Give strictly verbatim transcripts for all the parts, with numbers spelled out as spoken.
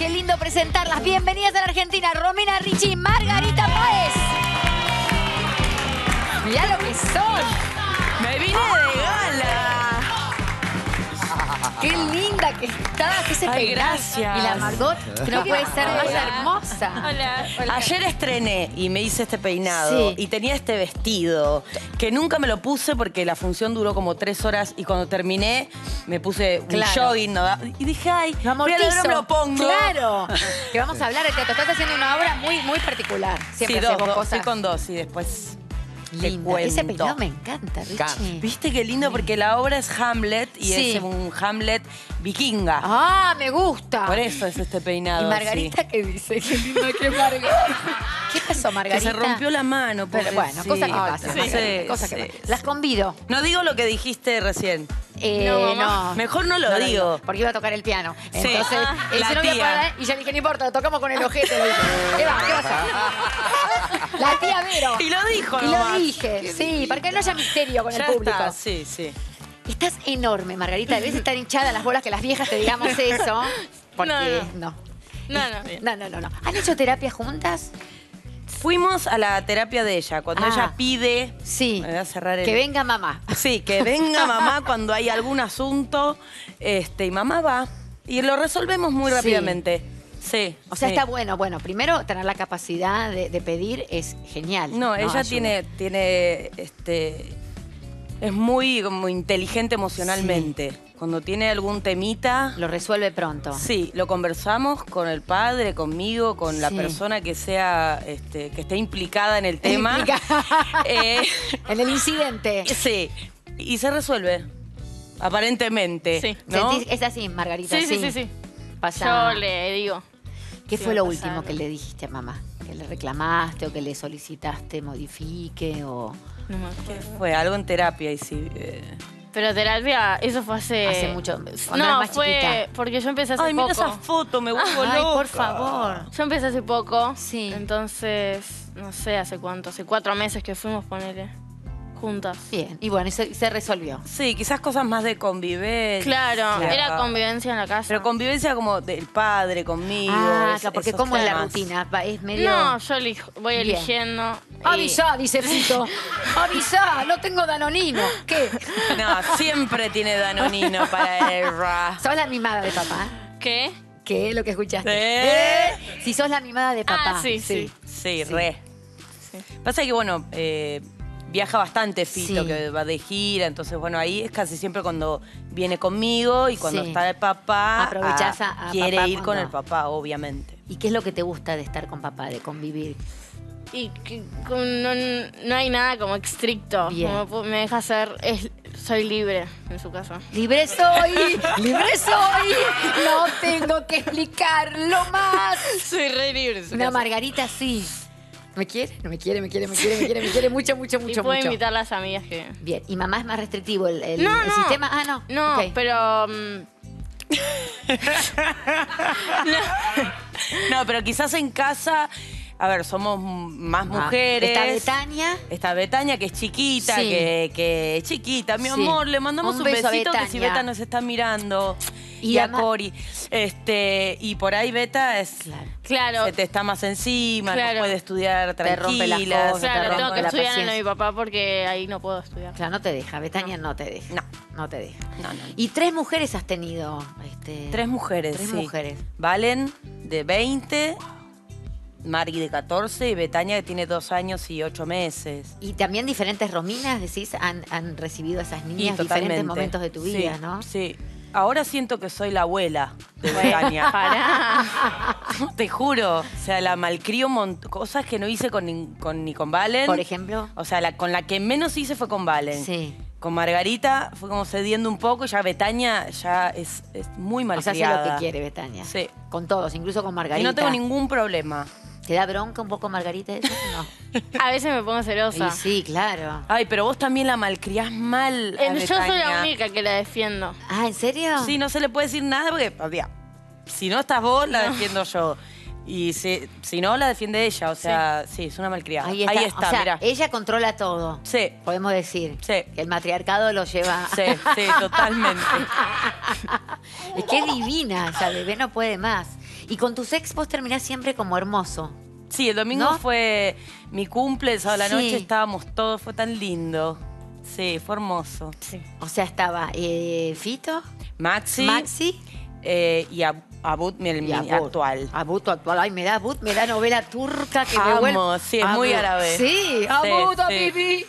qué lindo presentarlas. Bienvenidas a la Argentina, Romina Ricci y Margarita Páez. Mirá lo que son. Me vine de gala. Qué linda que está, que se Ay, peinado. gracias. Y la Margot, que no puede ser más hermosa. Hola. Hola. Ayer estrené y me hice este peinado. Sí. Y tenía este vestido que nunca me lo puse porque la función duró como tres horas y cuando terminé me puse un Claro. jogging. ¿No? Y dije, ay, Lo voy a amortizo. ver, me lo pongo. Claro. Que vamos a hablar de teatro. Estás haciendo una obra muy, muy particular. Siempre Sí, hacemos dos, dos, cosas estoy con dos y después te lindas. cuento. Ese peinado me encanta, Richie. ¿Viste qué lindo? Porque la obra es Hamlet y Sí. es un Hamlet vikinga. Ah, me gusta. Por eso es este peinado. ¿Y Margarita sí. qué dice? Qué linda que es Margarita. ¿Qué pasó, Que Margarita? se rompió la mano. Pero bueno, cosa que pobrecita. pasa, Sí, Margarita, sí, cosa que sí. pasa. Las convido. No digo lo que dijiste recién. Eh, No, no, mamá. Mejor no lo lo digo. Porque iba a tocar el piano. Sí. Entonces, Ah, él la dice, no voy a tía. parar, y yo le dije, no importa, lo tocamos con el ojete. Le dije, Eva, ¿qué pasa? La tía Vero. Y lo dijo Y lo nomás. dije, sí, para que no haya misterio con Ya el público. está, sí, sí. Estás enorme, Margarita. Debes estar hinchada las bolas que las viejas te digamos eso. Porque no. No, no, bien. No, no, no, no. ¿Han hecho terapia juntas? Fuimos a la terapia de ella. Cuando Ah. ella pide... Sí. Me voy a cerrar el... Que venga mamá. Sí, que venga mamá cuando hay algún asunto. Este, y mamá va. Y lo resolvemos muy Sí. rápidamente. Sí. O sea, sí. está bueno. Bueno, primero, tener la capacidad de, de pedir es genial. No, ella ayuda. tiene, tiene, este, es muy como inteligente emocionalmente. Cuando tiene algún temita, Lo resuelve pronto. sí, lo conversamos con el padre, conmigo, con la Sí. persona que sea, este, que esté implicada en el tema. Eh, En el incidente. sí, y se resuelve, aparentemente. Sí. ¿no? Sentís- Es así, Margarita. Sí, sí, sí, sí. Pasa. Yo le digo. ¿Qué sí, fue va lo a último pasar. que le dijiste a mamá? ¿Que le reclamaste o que le solicitaste modifique o No me acuerdo. Fue algo en terapia y sí. eh. Pero terapia, eso fue hace... hace mucho? Cuando No, eras más fue chiquita. porque yo empecé hace Ay, poco. mira esa foto, me vuelvo Ay, loca. por favor. Yo empecé hace poco. Sí. Entonces, no sé hace cuánto, hace cuatro meses que fuimos, ponele, juntas. Bien. Y bueno, y se, y se resolvió. Sí, quizás cosas más de convivencia. Claro, era convivencia en la casa. Pero convivencia como del padre conmigo. Ah, es- claro, porque esos ¿cómo es la temas. rutina? Va, Es medio... No, yo elijo- voy Bien. eligiendo. y- Avisá, dice Fito. Avisá, no tengo danonino. ¿Qué? No, siempre tiene danonino para Eva. ¿Sos la mimada de papá? ¿Qué? ¿Qué es lo que escuchaste? ¿Eh? ¿Eh? Si sos la mimada de papá. Ah, sí, sí. Sí, re. Sí. Pasa que, bueno, eh, viaja bastante Fito, Sí. que va de gira. Entonces, bueno, ahí es casi siempre cuando viene conmigo y cuando Sí. está el papá. Aprovechás ah, a- a quiere papá ir con cuando- el papá, obviamente. ¿Y qué es lo que te gusta de estar con papá, de convivir? Y que- con- no, no hay nada como estricto. Bien. Como pu- me deja ser. Es, soy libre en su casa. ¡Libre soy! ¡Libre soy! No tengo que explicarlo más. Soy re libre en su Una casa. Margarita sí. ¿Me quiere? No me quiere, me quiere, me quiere, me quiere, me quiere mucho, mucho, Y mucho, puedo mucho. invitar a las amigas que. Bien, y mamá es más restrictivo el, el- No, el no. sistema. Ah, no. No, Ok. pero. mm, No, pero quizás en casa, a ver, somos más Ah, mujeres. Está Betania. Está Betania, que es chiquita, Sí. que, que es chiquita. Mi Sí. amor, le mandamos Un un, beso a besito que si Betania. Beta nos está mirando. Y Y, a ama- Cori. Este, y por ahí Beta es. Claro. Claro. Se te está más encima, Claro. no puede estudiar Te rompe las tranquila. cosas, te Claro, rompe tengo que la estudiar en lo de paciencia. mi papá porque ahí no puedo estudiar. Claro, no te deja. Betania no, te deja. No. No te deja. No, no, no. Y tres mujeres has tenido. Este, Tres mujeres, Tres sí. mujeres. Valen, de veinte, Mari, de catorce, y Betania, que tiene dos años y ocho meses. Y también diferentes Rominas, decís, han, han recibido a esas Y niñas en totalmente. diferentes momentos de tu vida, Sí, ¿no? Sí. Ahora siento que soy la abuela de Betania. Pará. Te juro. O sea, la malcrio mon- cosas que no hice con, ni con, ni con Valen. Por ejemplo. O sea, la, con la que menos hice fue con Valen. Sí. Con Margarita fue como cediendo un poco. Ya Betania ya es, es muy O sea, malcriada. hace lo que quiere Betania. Sí. Con todos, incluso con Margarita. Y no tengo ningún problema. ¿Te da bronca un poco Margarita eso? No. A veces me pongo celosa. Y sí, claro. Ay, pero vos también la malcriás mal. a Eh, Yo soy la Betania. única que la defiendo. Ah, ¿en serio? Sí, no se le puede decir nada porque, o sea, si no estás vos, la defiendo yo. Y si, si no, la defiende ella. O sea, sí, es una malcriada. Ahí está. O sea, mirá. ella controla todo. Sí, Podemos decir. Sí. Que el matriarcado lo lleva. sí, sí, totalmente. Es que es divina, esa bebé no puede más. Y con tus ex vos terminás siempre como hermoso. Sí, el domingo ¿No? fue mi cumple, el sábado a la Sí. noche estábamos todos, fue tan lindo. Sí, fue hermoso. Sí. O sea, estaba eh, Fito, Maxi, Maxi eh, y Ab- Abud, mi, mi y Abud. actual. Abud, tu actual. Ay, me da Abud, me da novela turca que me Amo, vuelve... sí, es muy Abud. árabe. Sí, Abud, sí. Habibi.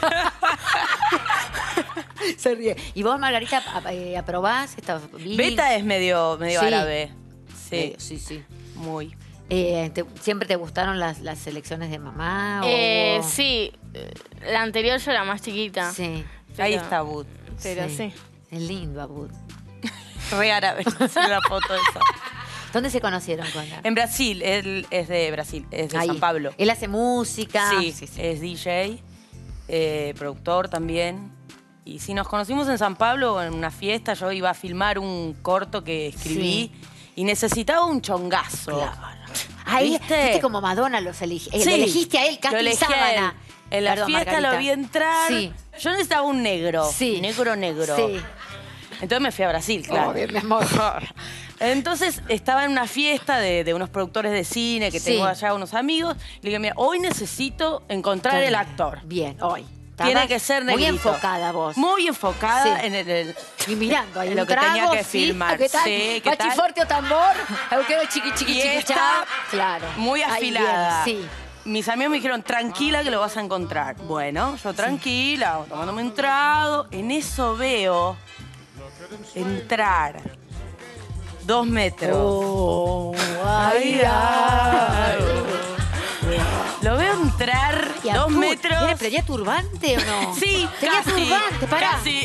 Se ríe. ¿Y vos, Margarita, a- eh, aprobás? ¿Estás bien? Beta es medio, medio Sí. árabe. Sí, Eh, sí, sí. muy. Eh, te- ¿Siempre te gustaron las, las selecciones de mamá? o- Eh, sí, eh, la anterior yo era más chiquita. Sí. Ahí pero- está Abud. Pero sí. Es lindo, Abud. Re árabe, es una foto esa. ¿Dónde se conocieron con la... En Brasil, él es de Brasil, es de Ahí. San Pablo. Él hace música. Sí, es D J, eh, productor también. Y si nos conocimos en San Pablo en una fiesta, yo iba a filmar un corto que escribí y necesitaba un chongazo. Claro. Ahí, ¿Viste? viste como Madonna los elige. eh, Sí, lo elegiste a él, lo Casting elegí a él. Sábana. En la Perdón, fiesta Margarita. lo vi entrar. Sí. Yo necesitaba un negro. Sí. Negro, negro. Sí. Entonces me fui a Brasil, claro. Obvio, mi amor. Entonces estaba en una fiesta de, de unos productores de cine que Sí. tengo allá, unos amigos. Le dije, mira, hoy necesito encontrar el actor. Bien, hoy. Tiene Estabas que ser muy negrito. enfocada vos. Muy enfocada Sí. en el, el- Y mirando ahí en un lo que tenía trago, que sí, filmar. ¿qué tal? Sí, ¿qué Machi tal? fuerte o tambor, aunque chiqui chiqui Y chiqui esta, cha. Claro. muy Ahí afilada. viene, sí. Mis amigos me dijeron, tranquila que lo vas a encontrar. Bueno, yo tranquila, tomándome un trago. En eso veo entrar dos metros. Oh, Ay, ay. Lo veo entrar Y a dos tú, metros. ¿Tiene, pero ya turbante o no? Sí, Tenía casi. turbante, pará. Casi.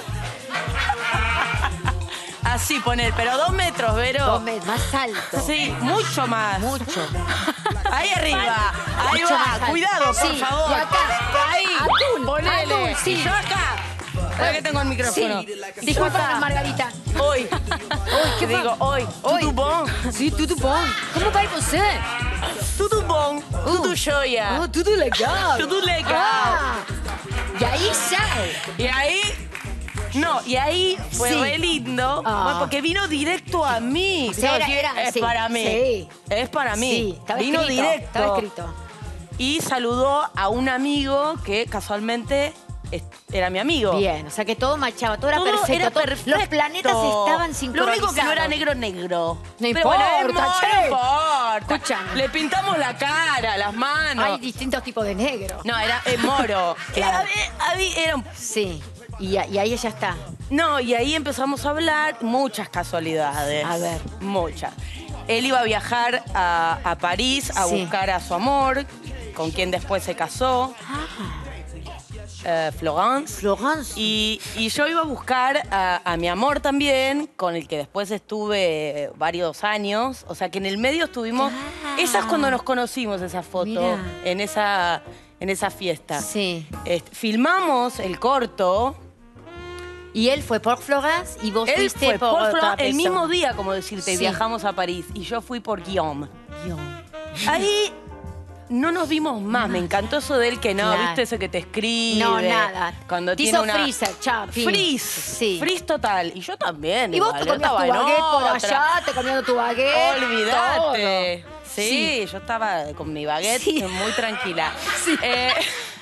Así poner, pero dos metros, Vero. Dos metros, más alto. Sí, mucho más. Mucho. Ahí arriba. Ahí Mucho más va. alto. Cuidado, por Sí, favor. y acá. Ahí. Atún, Ponele. atún, sí. Y yo acá. Ahora que tengo el micrófono. Sí. Disculpanos, Margarita. Hoy. Hoy, ¿qué Te digo, hoy. Hoy. Tudo bom. Sí, tudo bom. Como vai você? Tudo bom. Tudo joia. Oh, tudo legal. Tudo legal. Ah, y ahí ya. Y ahí. No, y ahí fue Sí. re lindo. Ah. Bueno, porque vino directo a mí. O sea, era- sí, era- es sí, para mí. sí. Es para mí. Sí, estaba vino escrito. directo. Estaba escrito. Y saludó a un amigo que casualmente es- era mi amigo. Bien, o sea que todo machaba, todo era Todo perfecto. era todo- perfecto. Los planetas estaban Lo sincronizados. único que no era negro, negro. No Pero importa, bueno, no, che. no importa. Escuchame. Le pintamos la cara, las manos. Hay distintos tipos de negro. No, era eh, moro. Claro. Era- había- era un- Sí, y, a- y ahí ya está. No, y ahí empezamos a hablar. Muchas casualidades. A ver. Muchas. Él iba a viajar a, a París a Sí. buscar a su amor, con quien después se casó, eh, Florence. Florence. Y, y yo iba a buscar a, a mi amor también, con el que después estuve varios años. O sea, que en el medio estuvimos... Ah. Esa es cuando nos conocimos, esa foto, Mirá. en esa, en esa fiesta. Sí. Este, filmamos el corto. Y él fue por Florence y vos Él fuiste fue por, por otra Florence el persona. mismo día, como decirte, Sí. viajamos a París. Y yo fui por Guillaume. Dios. Ahí no nos vimos más. Me encantó eso de él que no, Claro. ¿viste? Ese que te escribe. No, nada. Cuando Te tiene hizo una... freezer, chao, fin. Freeze. Sí. Freeze total. Y yo también. Y vos igual, te yo comías tu estaba en baguette por otra. allá, te comiendo tu baguette. Olvídate. todo. Sí, yo estaba con mi baguette Sí. muy tranquila. Sí. Eh,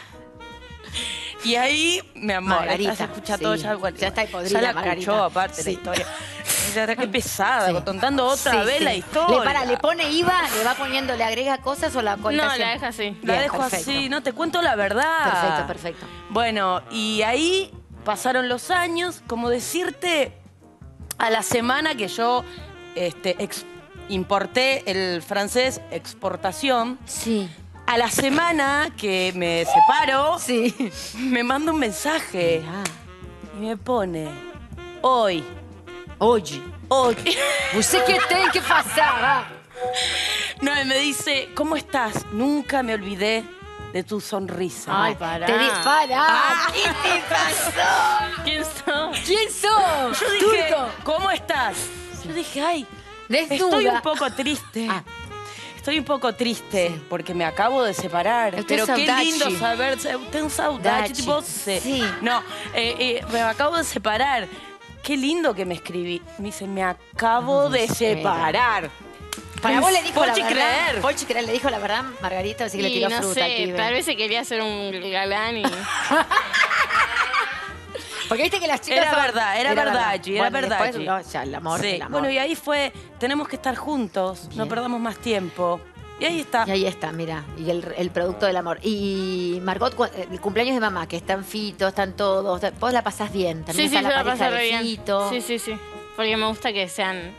y ahí, mi amor, Margarita, ya se escucha sí. todo. Ya, bueno, Ya está podrida, ya la Margarita. escuchó, aparte, Sí. la historia. Ya está que pesada, Sí. contando otra Sí, vez sí. la historia. Le, para, le pone I V A, le va poniendo, le agrega cosas o la cuenta No, siempre? la deja así. La Bien, dejo perfecto. así, no te cuento la verdad. Perfecto, perfecto. Bueno, y ahí pasaron los años, como decirte, a la semana que yo este, ex- importé el francés exportación, Sí. a la semana que me separo, Sí. me manda un mensaje Ah. y me pone, hoy, Oye, hoy. ¿usted qué tiene que pasar? Ah? No, y me dice, ¿cómo estás? Nunca me olvidé de tu sonrisa. Ay, pará. Te di, pará. Ah. ¿Qué te pasó? ¿Quién sos? ¿Quién sos? Yo dije, Turco. ¿cómo estás? Yo dije, ay, Desnuda. estoy un poco triste. Ah. Estoy un poco triste Sí. porque me acabo de separar. Eu Pero tenho qué saudade. lindo saber. Tengo saudade de Saudade. você. Sí. No, eh, eh, me acabo de separar. Qué lindo que me escribí. Me dice, me acabo de separar. Para vos le dijo Pochi la verdad. creer. Pochi creer, le dijo la verdad, Margarita, así que le Y tiró no fruta al sé, pibe. tal vez se quería hacer un galán y... Porque viste que las chicas Era son- verdad, era verdad, Chi, era Bueno, verdad, después, Chi. no, ya, el amor, Sí. el amor. Bueno, y ahí fue, tenemos que estar juntos, no Bien. perdamos más tiempo. Y ahí está. Y ahí está, mira, y el, el producto del amor. Y Margot, cu- el cumpleaños de mamá, que están Fito, están todos, vos la pasás bien, también Sí, sí, está yo la la pareja pasé de re bien. Fito. Sí, sí, sí. Porque me gusta que sean...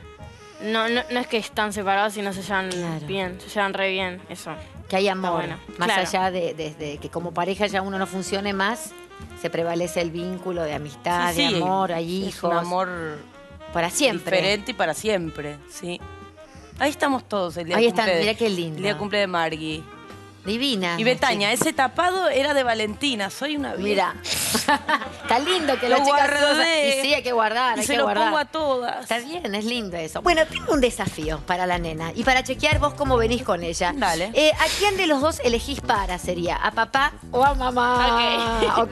No, no, no es que están separados, sino se llevan Claro. bien, se llevan re bien, eso. Que hay amor, bueno, más claro. allá de, de- de que como pareja ya uno no funcione más, se prevalece el vínculo de amistad, Sí, sí, de amor, hay es hijos. un amor para siempre. diferente y para siempre, sí. Ahí estamos todos el día Ahí de están, cumple de- mirá qué lindo. El día de cumple de Margui. Divina. Y Betania, la chica. ese tapado era de Valentina, soy una vieja. Mira, está lindo que Lo la chica guardé. Y sí, hay que guardar, Y hay se que lo guardar. pongo a todas. Está bien, es lindo eso. Bueno, tengo un desafío para la nena y para chequear vos cómo venís con ella. Dale. Eh, ¿A quién de los dos elegís para? ¿Sería a papá o a mamá? Ok. ¿Ok?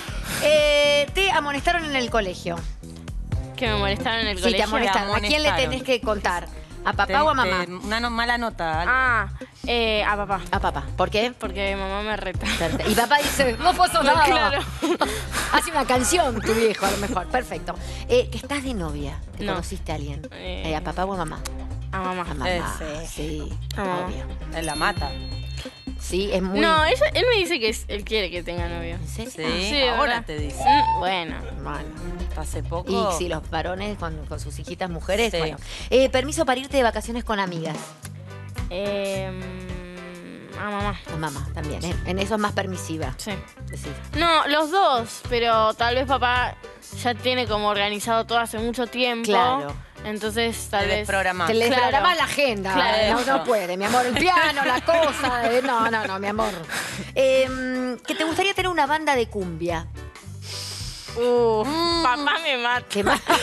Eh, te amonestaron en el colegio. Que me molestaron en el Sí, colegio. te amonestaron. ¿A quién le amonestaron. tenés que contar? ¿A papá Te- o a mamá? te- una no- mala nota. Ah, eh, a papá. A papá. ¿Por qué? Porque mamá me reta. Perfecto. Y papá dice, no pasó nada. Claro. Hace una canción tu viejo, a lo mejor. Perfecto. Eh, que estás de novia. ¿Te No. conociste a alguien? Eh. Eh, ¿A papá o a mamá? A mamá. A mamá. Ese. Sí, A mamá. obvio. Él la mata. Sí, es muy... No, ella, él me dice que es- él quiere que tenga novio. ¿En serio? Sí, Sí, ahora ¿verdad? te dice. Mm, Bueno. Bueno. Hace poco. Y si los varones con, con sus hijitas mujeres, Sí. bueno. Eh, permiso para irte de vacaciones con amigas. Eh, mm, a mamá. A mamá también, ¿eh? En eso es más permisiva. Sí. Decís. No, los dos, pero tal vez papá ya tiene como organizado todo hace mucho tiempo. Claro. Entonces, tal Te vez. desprogramás. Se le Claro. programa la agenda. Claro. No, no puede, mi amor. El piano, la cosa. eh, No, no, no, mi amor. Eh, que te gustaría tener una banda de cumbia. Uh, papá me mata. Te mata.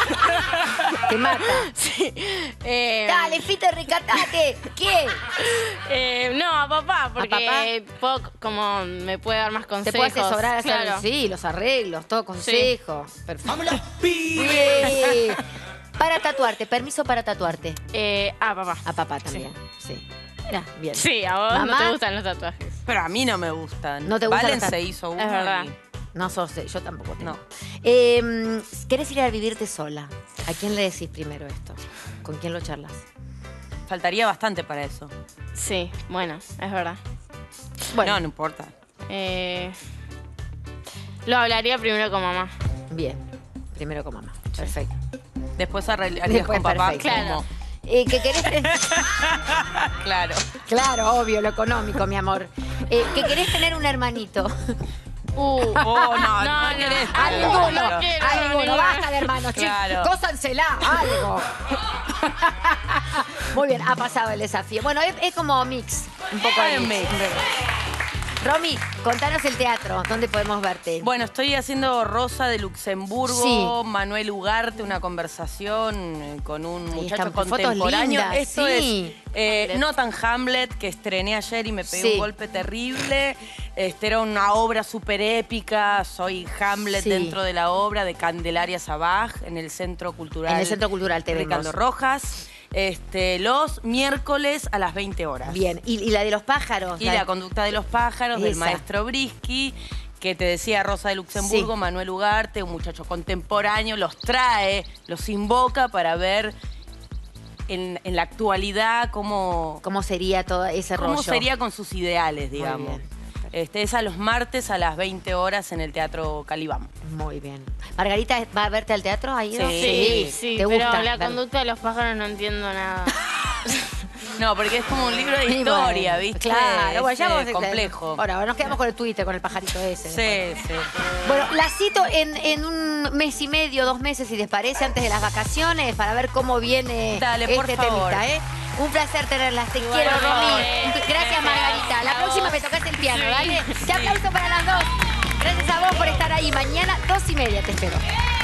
Te mata. Sí. Eh, Dale, Fito, recatate. ¿Qué? eh, no, a papá, porque papá? puedo- como me puede dar más Te consejos. puede asesorar, hacer, claro. sí, los arreglos, todo consejo. Perfecto. ¡Vámonos, pi! Bien. Para tatuarte, permiso para tatuarte. Eh, a papá. A papá también. Sí. Mira, bien. Sí, a vos no ¿Mamá? te gustan los tatuajes. Pero a mí no me gustan. ¿No te gustan Valen los se tatu- hizo uno. Es verdad. y- No sos, yo tampoco tengo. No. Eh, ¿Querés ir a vivirte sola? ¿A quién le decís primero esto? ¿Con quién lo charlas? Faltaría bastante para eso. Sí, bueno, es verdad. Bueno, No, no importa. Eh, lo hablaría primero con mamá. bien. Primero con mamá. Perfecto. Después arreglarías Después, con papá. perfecto. Claro. como- Eh, ¿Que querés tener... Claro. Claro, obvio, lo económico, mi amor. Eh, ¿Que querés tener un hermanito? Uh, Oh, no, no, no, querés. no. Alguno, no quiero, no, alguno, ninguno. basta de hermanos, Claro. chicos. Cósansela, algo. Muy bien, ha pasado el desafío. Bueno, es, es como mix, un poco de Es mix. mix. Romy, contanos el teatro, ¿dónde podemos verte? Bueno, estoy haciendo Rosa de Luxemburgo, Sí. Manuel Ugarte, una conversación eh, con un Ahí muchacho están fotos contemporáneo. lindas, Esto sí. es eh, no tan Hamlet, que estrené ayer y me pegué Sí. un golpe terrible. Este, era una obra súper épica. Soy Hamlet Sí. dentro de la obra de Candelaria Sabaj en el Centro Cultural. En el Centro Cultural te vemos. Ricardo Rojas. Este, los miércoles a las veinte horas. Bien, ¿y, y la de los pájaros? Y la conducta de los pájaros del Esa. maestro Brisky, que te decía Rosa de Luxemburgo, Sí. Manuel Ugarte, un muchacho contemporáneo, los trae, los invoca para ver en, en la actualidad cómo, ¿Cómo sería todo ese rollo? cómo sería con sus ideales, digamos. bien. Este, es a los martes a las veinte horas en el Teatro Calibán. Muy bien. Margarita, ¿va a verte al teatro? ¿Ha ido? Sí. Sí, sí, ¿Te pero gusta? la Ver- conducta de los pájaros no entiendo nada. No, porque es como un libro de Y historia, bueno, ¿viste? Claro, bueno, ya Es, vamos eh, complejo. Ahora, nos quedamos con el Twitter, con el pajarito ese. Sí, sí. Bueno, la cito en, en un mes y medio, dos meses, si les parece, antes de las vacaciones, para ver cómo viene Dale, este por favor. temita, ¿eh? Un placer tenerlas. Te Igual, quiero, Romy. igual. Gracias, Margarita. La A próxima vos. me tocaste el piano, Sí, ¿dale? sí. Te aplauso para las dos. Gracias a vos por estar ahí. Mañana, dos y media, te espero.